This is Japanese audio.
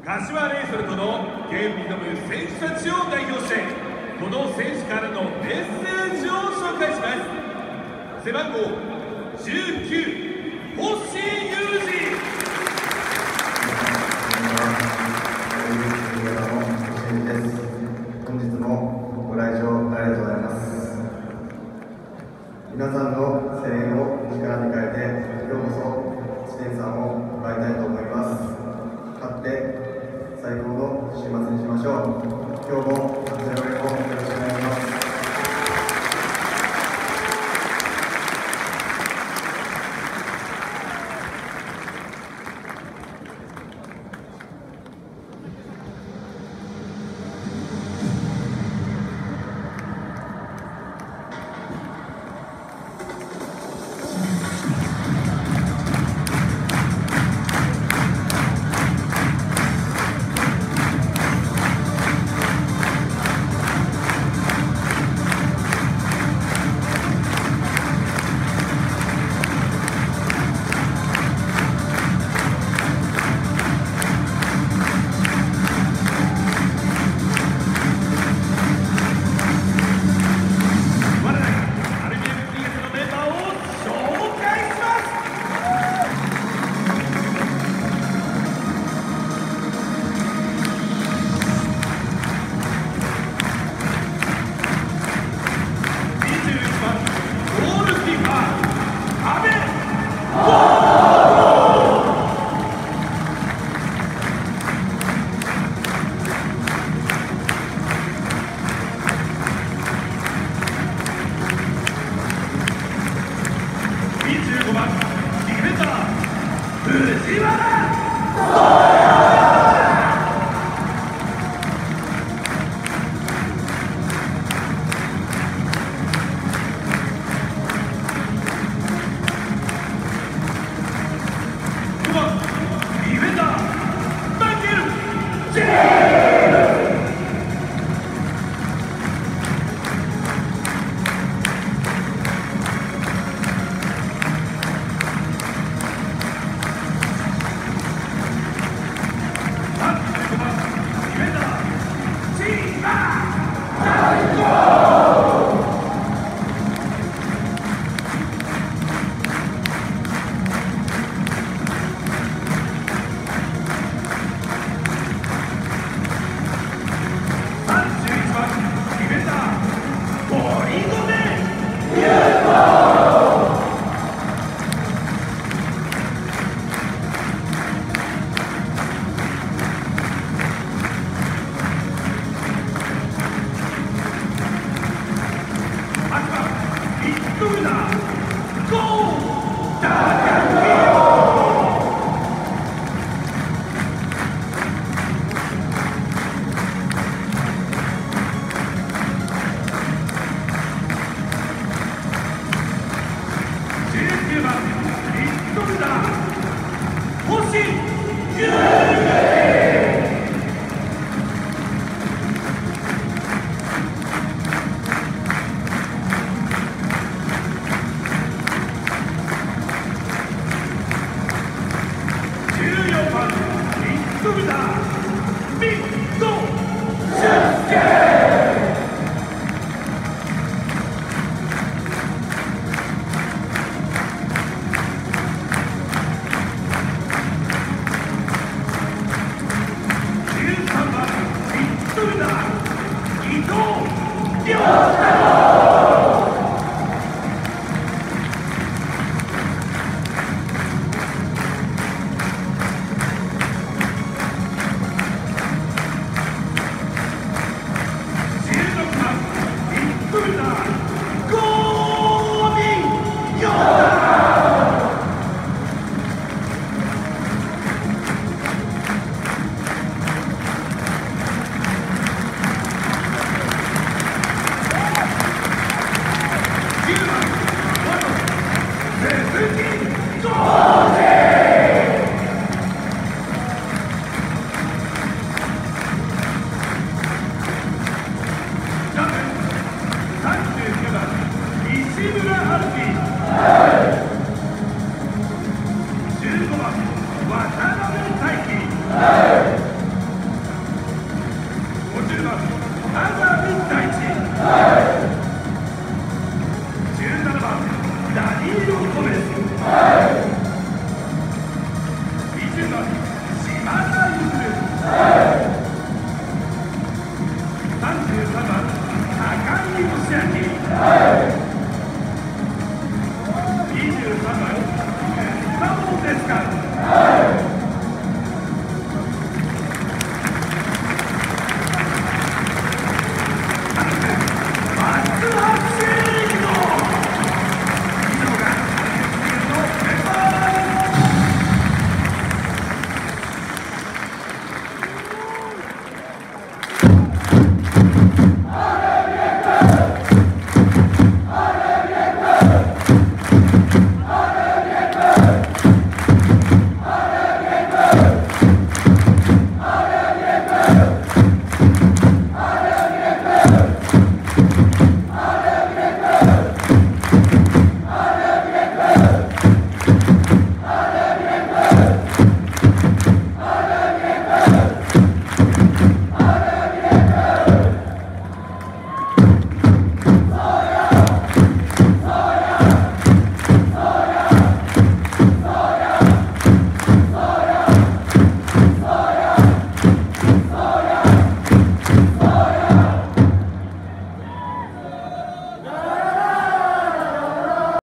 柏レイソルとのゲームに挑む選手たちを代表してこの選手からのメッセージを紹介します。背番号19、星優二。 本日もご来場ありがとうございます。皆さんの声援を力に変えて、今日こそ1点3を奪いたいと思います。勝って最高の週末にしましょう。今日もこちらよろしくお願いします。 25番、ディフェンダー、藤原。 15番、渡辺大輝。 ます。また